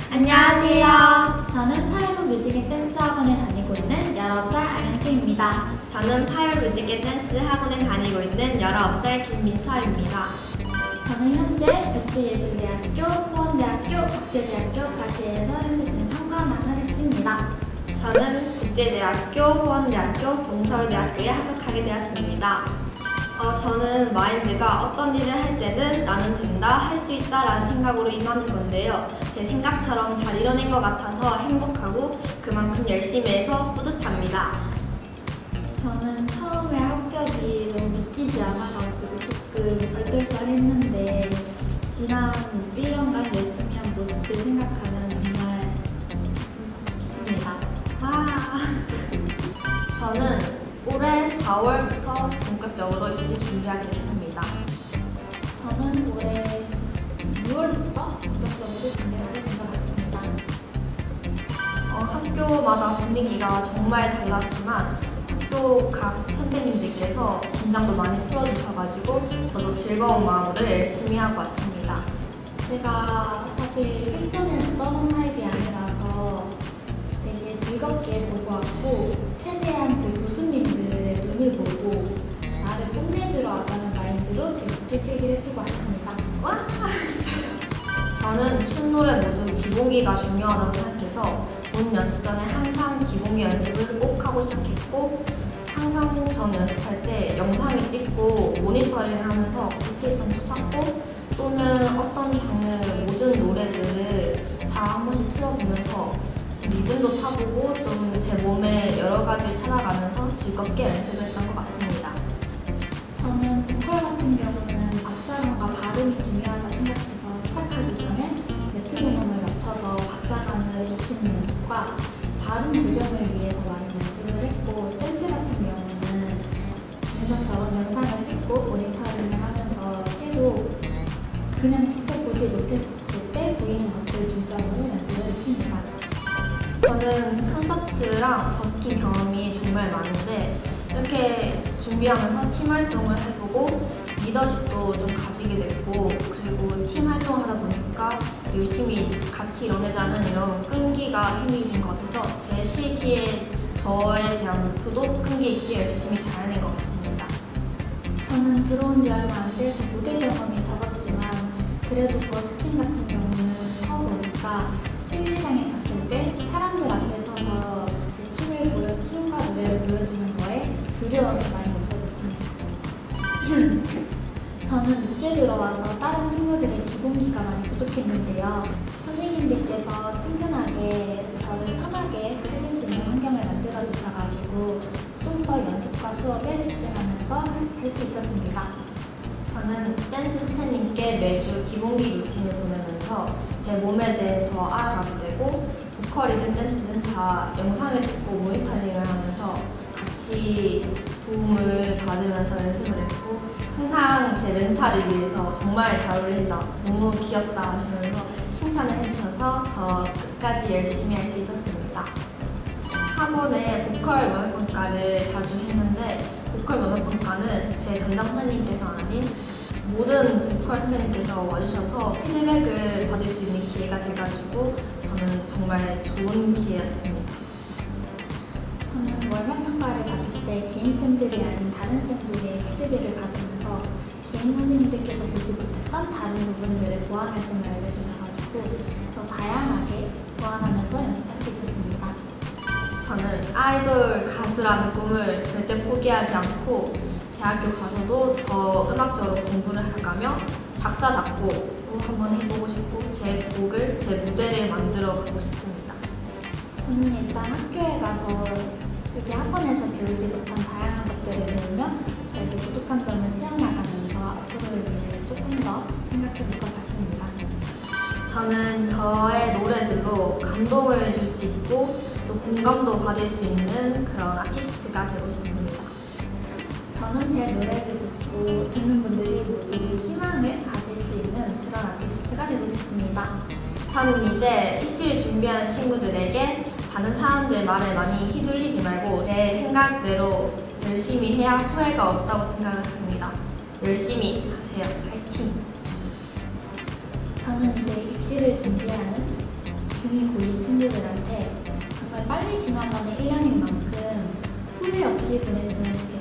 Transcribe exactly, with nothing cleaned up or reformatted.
안녕하세요. 저는 파이브 뮤직의 댄스 학원에 다니고 있는 열아홉 살 안현수입니다. 저는 파이브 뮤직의 댄스 학원에 다니고 있는 열아홉 살 김민서입니다. 저는 현재 백제예술대학교, 포원대학교, 국제대학교까지에서 현재 지금 삼 관왕을 했습니다. 저는 국제대학교, 포원대학교, 동서울대학교에 합격하게 되었습니다. 어, 저는 마인드가 어떤 일을 할 때는 나는 된다, 할 수 있다 라는 생각으로 임하는 건데요. 제 생각처럼 잘 이뤄낸 것 같아서 행복하고 그만큼 열심히 해서 뿌듯합니다. 저는 처음에 합격이 너무 믿기지 않아가지고 조금 얼떨떨했는데 지난 일 년간 열심히 한 모습들 생각하면 정말 기쁩니다. 와. 저는 올해 사월부터 본격적으로 입시 준비하게 됐습니다. 저는 올해 유월부터 본격적으로 준비하게 된 것 같습니다. 어, 학교마다 분위기가 정말 달랐지만 학교 각 선배님들께서 긴장도 많이 풀어주셔가지고 저도 즐거운 마음으로 열심히 하고 왔습니다. 제가 사실 실전에서 떠는 타입이 아니라서 되게 즐겁게 보고 왔고 최대한 그 교수님들의 눈을 보고 나를 뽐내주러 왔다는 마인드로 즐겁게 실기를 해주고 왔습니다. 와! 저는 춤, 노래 모두 기본기가 중요하다고 생각해서 본 연습 전에 항상 기본기 연습을 꼭 하고 시작했고 항상 전 연습할 때 영상을 찍고 모니터링 하면서 구체점도 찾고 또는 어떤 장르 모든 노래들을 다 한 번씩 틀어보면서 리듬도 타보고 좀 제 몸에 여러 가지를 찾아가면서 즐겁게 연습을 했던 것 같습니다. 저는 보컬 같은 경우는 박자감과 발음이 중요하다 생각해서 시작하기 전에 메트로놈을 맞춰서 박자감을 익히는 연습과 발음 교정을 위해서 많이 연습을 했고 댄스 같은 경우는 영상처럼 영상을 찍고 모니터링을 하면서 계속 그냥 직접 보지 못했을 때 보이는 것들 중점으로 연습을 했습니다. 저는 콘서트랑 버스킹 경험이 정말 많은데 이렇게 준비하면서 팀 활동을 해보고 리더십도 좀 가지게 됐고 그리고 팀 활동을 하다 보니까 열심히 같이 이뤄내자는 이런 끈기가 힘이 된 것 같아서 제 실기에 저에 대한 목표도 끈기 있게 열심히 잘 해낸 것 같습니다. 저는 들어온 지 얼마 안 돼서 무대 경험이 적었지만 그래도 버스킹 같은 경우는 서보니까 실기장에 갔을 때 사람들 앞에 서서 제 춤을 보여, 춤과 노래를 보여주는 거에 두려움이 많이 없어졌습니다. 저는 늦게 들어와서 다른 친구들의 기본기가 많이 부족했는데요. 선생님들께서 친근하게 저를 편하게 해줄 수 있는 환경을 만들어 주셔가지고 좀 더 연습과 수업에 집중하면서 할 수 있었습니다. 저는 댄스 선생님께 매주 기본기 루틴을 보내면서 제 몸에 대해 더 알아가게 되고 보컬이든 댄스든 다 영상을 찍고 모니터링을 하면서 같이 도움을 받으면서 연습을 했고 항상 제 멘탈을 위해서 정말 잘 어울린다, 너무 귀엽다 하시면서 칭찬을 해주셔서 더 끝까지 열심히 할 수 있었습니다. 학원에 보컬 면접평가를 자주 했는데 보컬 면접평가는 제 담당 선생님께서 아닌 모든 보컬 선생님께서 와주셔서 피드백을 받을 수 있는 기회가 돼가지고 저는 정말 좋은 기회였습니다. 저는 월말평가를 받을 때 개인 쌤들이 아닌 다른 쌤들의 피드백을 받으면서 개인 선생님들께서 보지 못했던 다른 부분들을 보완할 점을 알려주셔가지고 더 다양하게 보완하면서 연습할 수 있었습니다. 저는 아이돌 가수라는 꿈을 절대 포기하지 않고 대학교 가서도 더 음악적으로 공부를 해가며 작사, 작곡도 한번 해보고 싶고 제 곡을, 제 무대를 만들어 가고 싶습니다. 저는 일단 학교에 가서 이렇게 학원에서 배우지 못한 다양한 것들을 배우며 저에게 부족한 점을 채워나가면서 앞으로의 미래를 조금 더 생각해 볼 것 같습니다. 저는 저의 노래들로 감동을 줄 수 있고 또 공감도 받을 수 있는 그런 아티스트가 되고 싶습니다. 저는 제 노래를 듣고 듣는 분들이 모두 희망을 가질 수 있는 그런 아티스트가 되고 싶습니다. 저는 이제 입시를 준비하는 친구들에게 다른 사람들 말에 많이 휘둘리지 말고 내 생각대로 열심히 해야 후회가 없다고 생각을 합니다. 열심히 하세요. 파이팅! 저는 이제 입시를 준비하는 중이 고이 친구들한테 정말 빨리 지나가는 일 년인 만큼 후회 없이 보냈으면 좋겠어요.